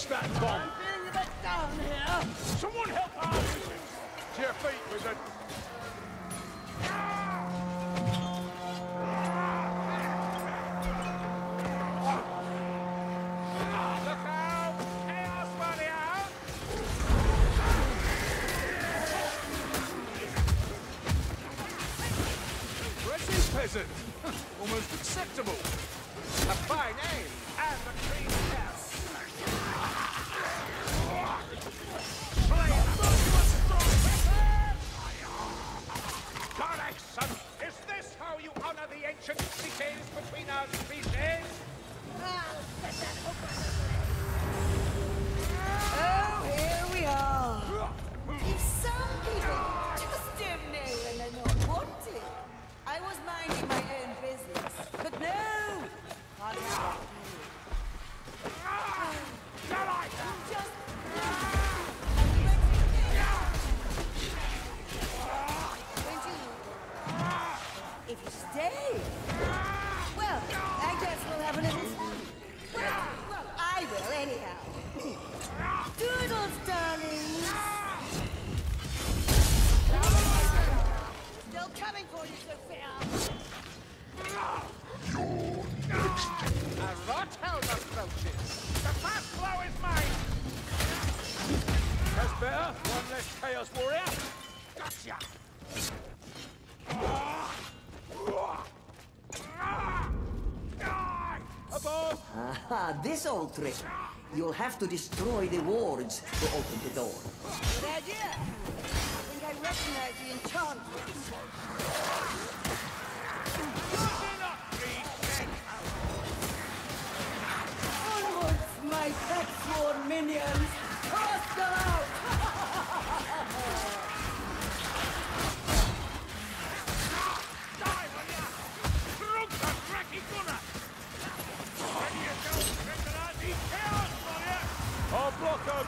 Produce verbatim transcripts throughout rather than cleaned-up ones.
that bomb? I'm feeling a bit down here. Someone help out! To your feet, wizard. Look out! Chaos Warrior! Impressive, peasant. Almost acceptable. A fine aim and a clean test. Son, is this how you honor the ancient cities between our species? Oh, here we are. If some people just don't know when they're not wanted. I was minding my own business, but no! Can't have it. Just... If you stay, well, I guess we'll have a little fun. Well, well, I will anyhow. Doodles, darlings. Still coming for you, Sophia. A Rothelm approaches. The fast blow is mine. That's better. One less Chaos Warrior. Gotcha. Above! Aha, this old trick. You'll have to destroy the wards to open the door. Good idea. I think I recognize the enchantment. Onwards, my pet sworn minions! Cast them out! I'll block them!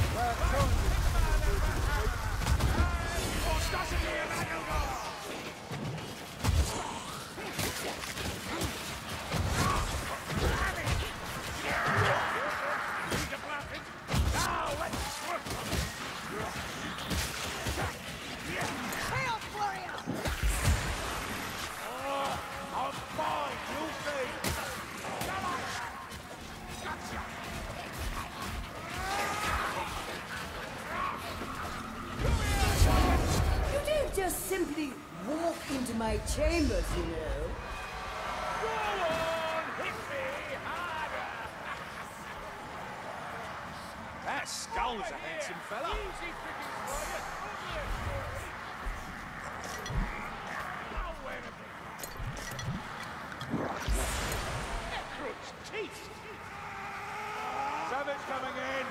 Just simply walk into my chambers, you know. Go on, hit me harder! That skull's a handsome fella. Easy pickings for you. Necro's teeth! Savage coming in!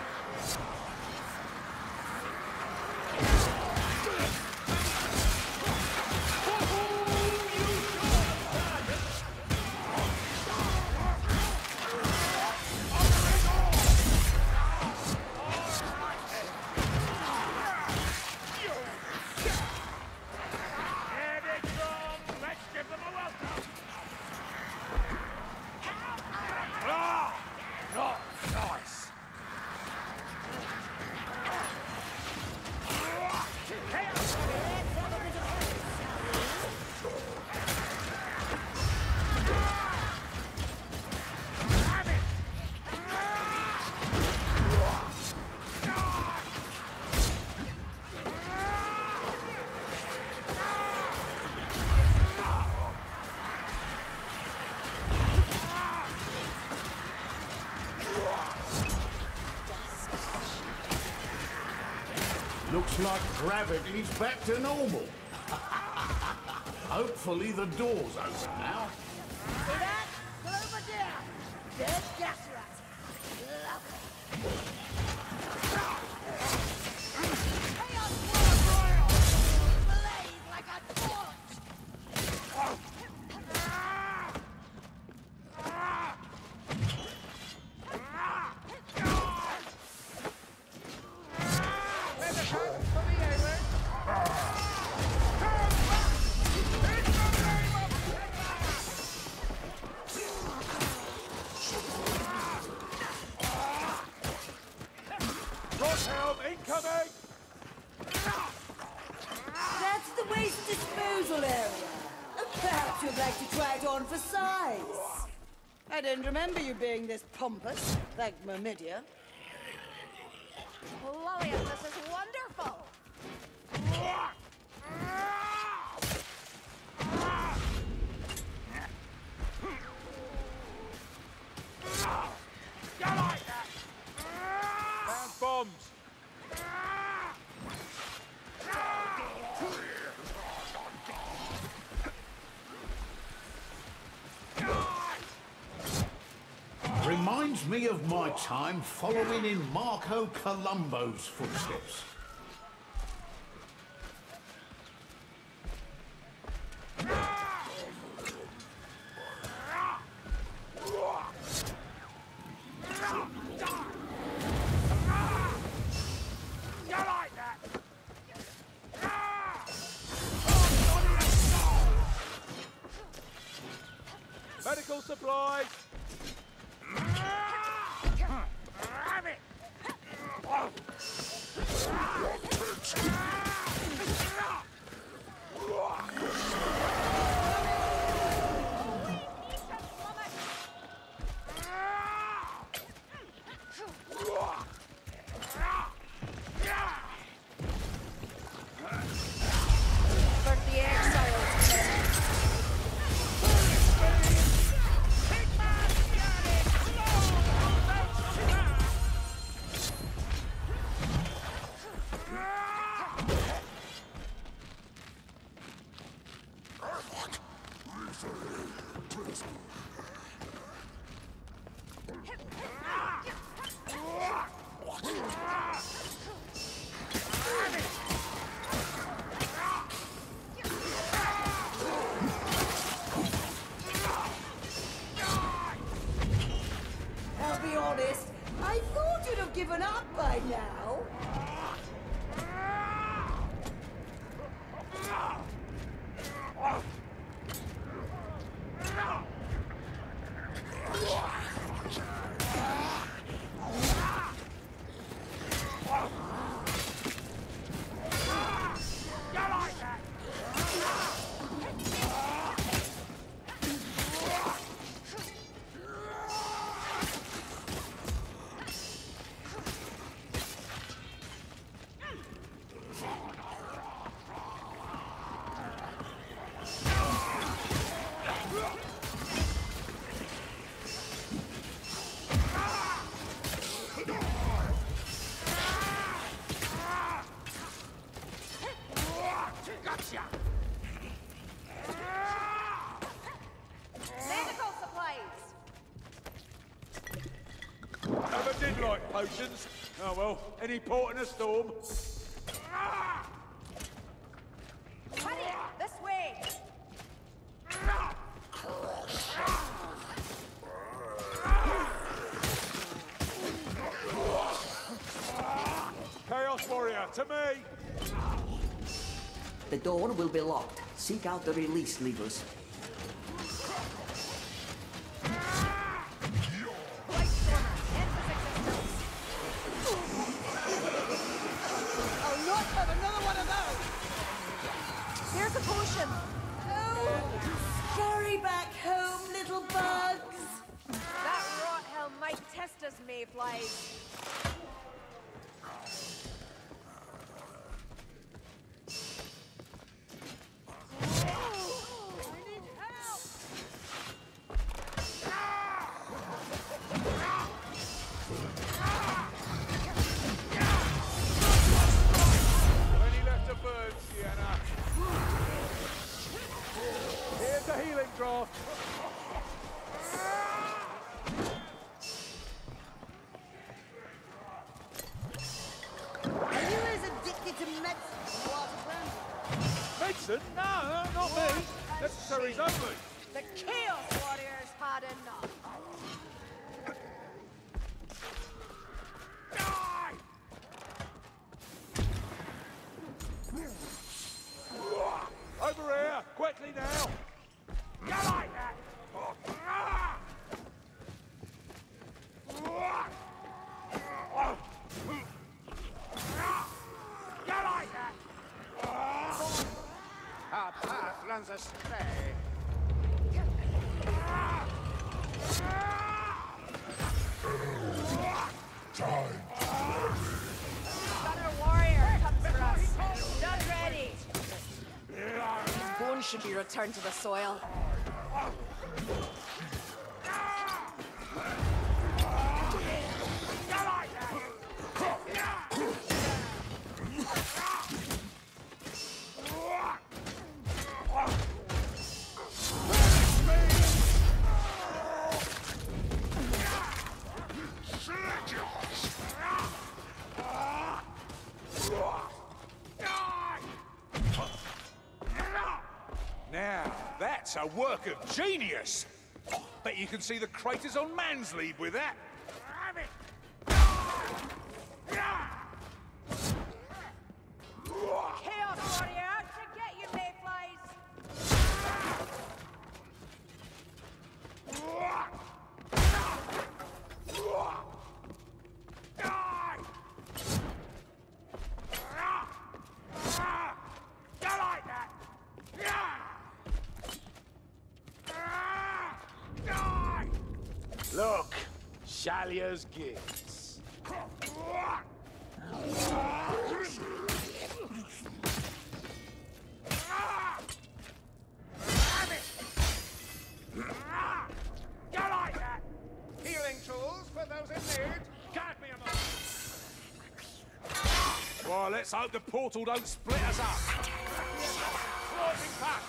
Looks like gravity's back to normal. Hopefully the door's open now. See that? Go over there. Dead gas rat. Love it. Chaos Warrior! Blaze like a torch! right on for size. I didn't remember you being this pompous. Thank Myrmidia. Lillian, this is wonderful! You like that? Found bombs. Reminds me of my time following in Marco Colombo's footsteps. You like that? Medical supplies. Have it. For the exiles, I'll be honest, I thought you'd have given up by now. Gotcha. medical supplies! Never did like potions. Oh well, any port in a storm. Hurry, this way! Chaos Warrior, to me! The door will be locked. Seek out the release levers. I'll not have another one of those! Here's a potion! Oh, scurry back home, little bugs! That rot hell might test us, mayflies. Any left to burn, Sienna? Here's the healing draft. Are you as addicted to medicine as you are to brandy? Medicine? No, no, not me. Necessaries only. The Chaos Warriors had enough. Die! Over here, quickly now. You like that? You like that? Our path runs astray. Thunder Warrior comes for us. Not ready. His bones should be returned to the soil. Now, that's a work of genius! Bet you can see the craters on Mansleave with that. Chaos Warrior, out to get you, mayflies. Look, Shalia's gifts. Healing tools for those in need. Guard me a moment. Well, let's hope the portal don't split us up. Closing pack.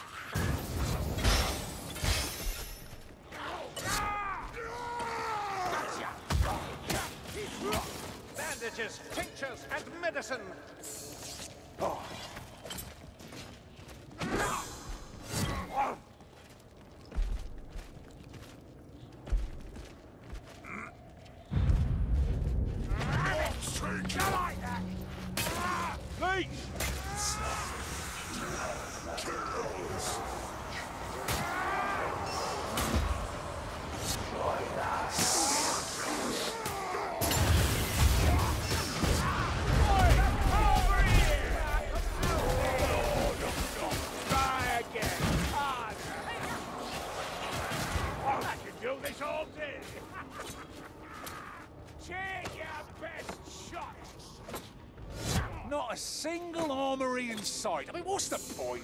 Bandages, tinctures, and medicine. Oh. Not a single armory in sight. I mean, what's the point?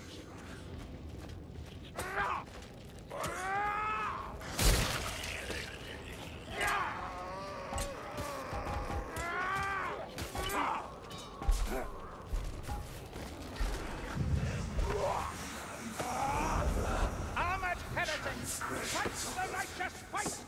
Armored heretics! Fight the righteous fight!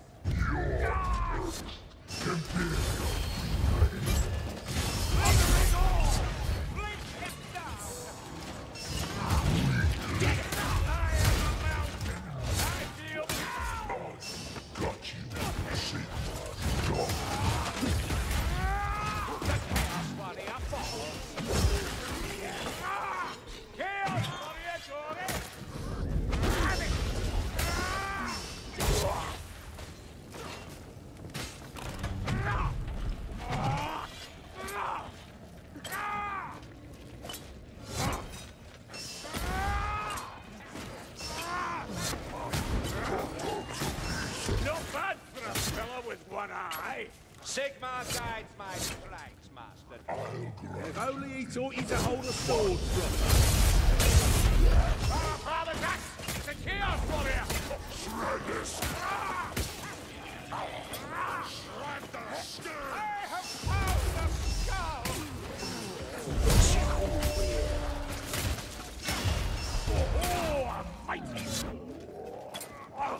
Sigmar guides my flanks, master. If only he taught you to hold a sword properly. Our father Jack! It's a Chaos Warrior! Shred this! Shred the skull! I have found the skull! Oh, a mighty sword!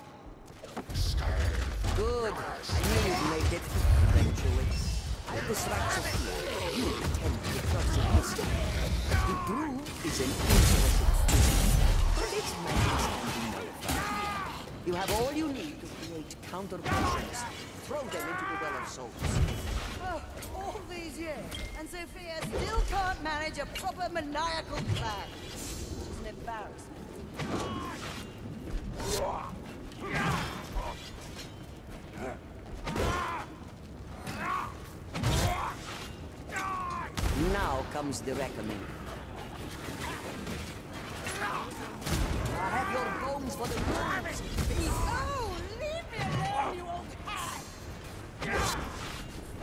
Good. I knew you'd make it. Eventually. I'll distract Sophia. You pretend to cross a distance. The broom is an interesting thing. But its magic can be nullified. You have all you need to create counter potions. Throw them into the Well of Souls. Oh, all these years, and Sophia still can't manage a proper maniacal plan. She's an embarrassment. Now comes the reckoning. I have your bones for the wolves. Oh, leave me alone, you old cat!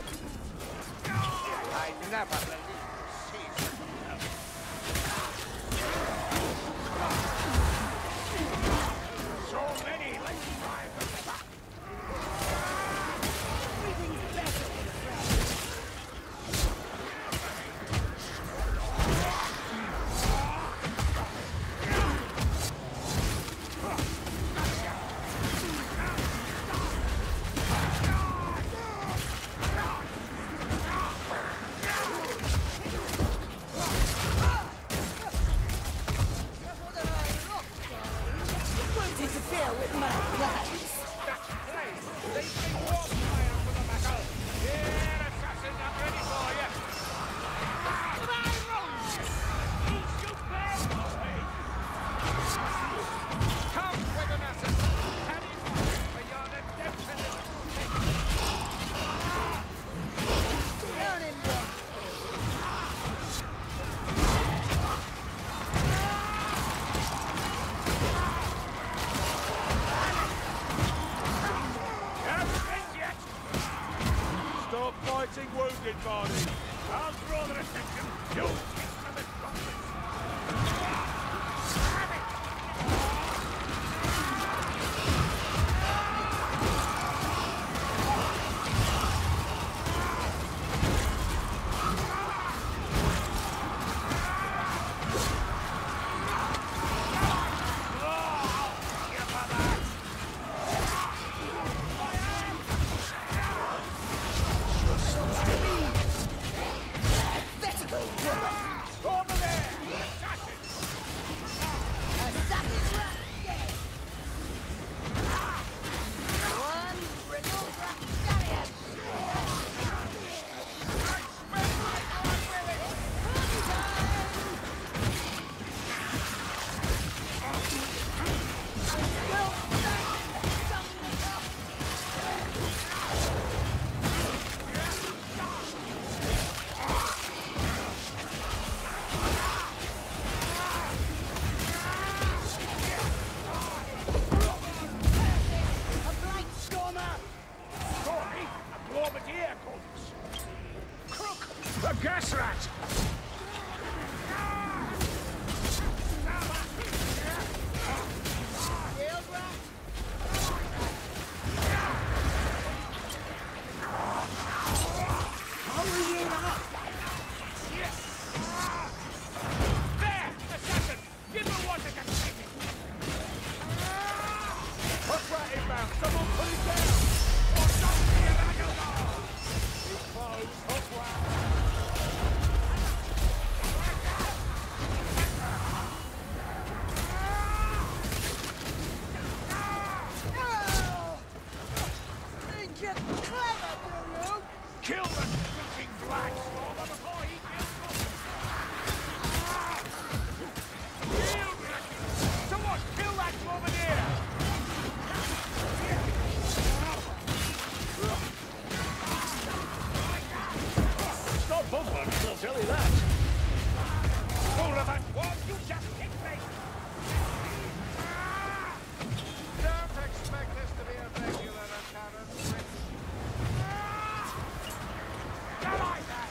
interfere with my plans. That's plain. They bring war fire for the battle. Here, assassin, I'm ready for you. Come with an assassin. Head in for your redemption. Down in there. Stop fighting wounded bodies. I'll draw their attention. You'll take them as prophets. Over there! Assassins! One brittle chariot. Story of Glormadier comes. Crook! The gas rat! There! Assassin! Give her one that can take it! Hook rat inbound! Someone put it down! Or don't be an agile! He's close! Hook rat! Think you're clever, do you? Kill the stinking black stormer before he kills us! Shield it! Someone kill that bombardier! Stop bumbling, I'll tell you that! Fool of that one, you just hit me! Don't expect this to be a regular occurrence. Come on, then!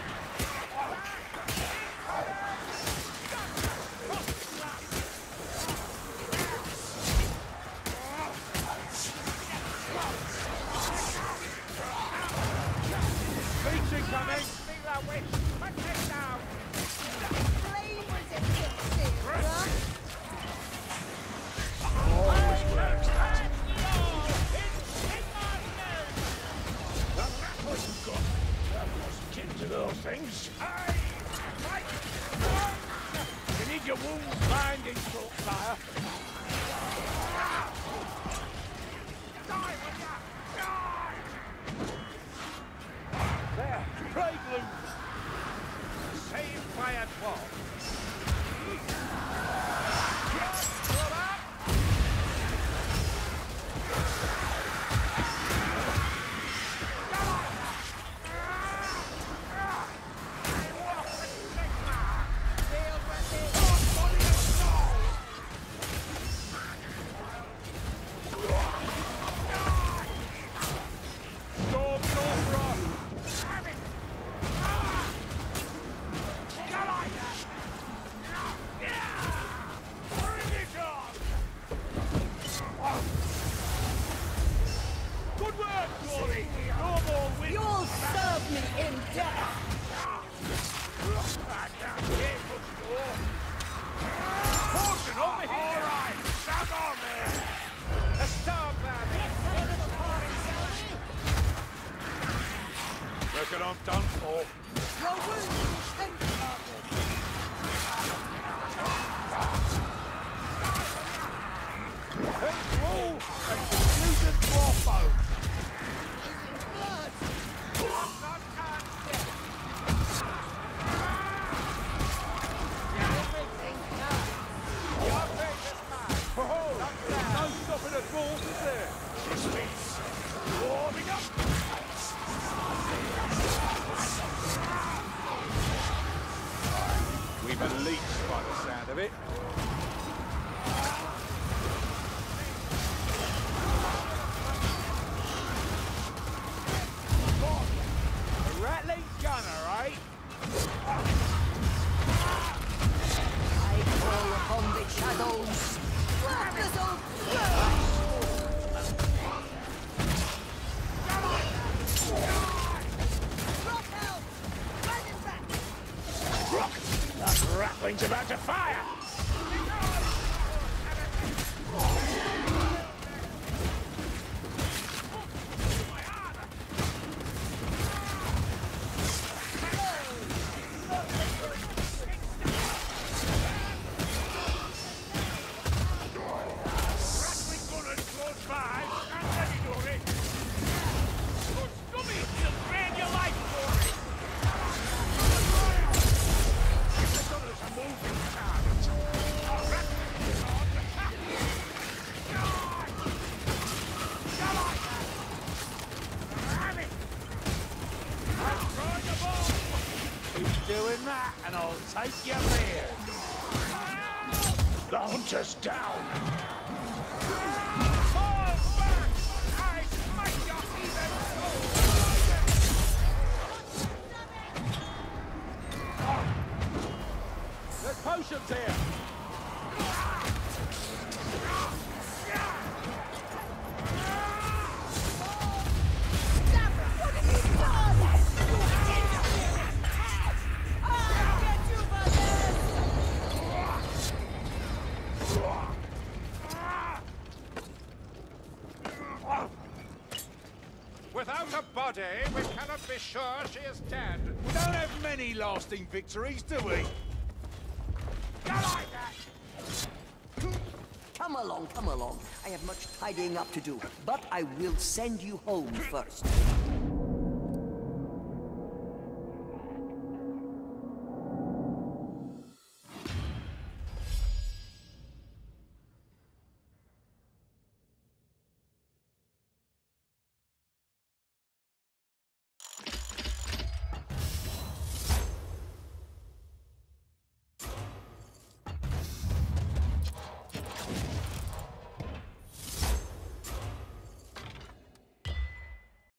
Beats incoming! Think that witch! Put this down! Flame resistant silver. Always works, that! The rattle you got! That wasn't kin to those things! Aye! Right! You need your wounds binding, salt fire! Die, will ya? Die! There! Plague loose! Saved by a twelve! Good work, Glory! No more wins! You'll serve me in death. Fortune over here! All right, stand on there! A star man! Reckon I'm done for. Your wounds and Hey, instant crossbow. No stopping at all, is there? This means warming up. We've been leached by the sound of it. A rattling gunner, eh? I call upon the shadows. Grab this old crow! Rock out! Right in back! Rock! That rattling's about to fire! Doing that, and I'll take your beard. The hunter's down. Fall back! I smite your heathen soul! There's potions here. Without a body, we cannot be sure she is dead. We don't have many lasting victories, do we? Go like that! Come along, come along. I have much tidying up to do, but I will send you home first.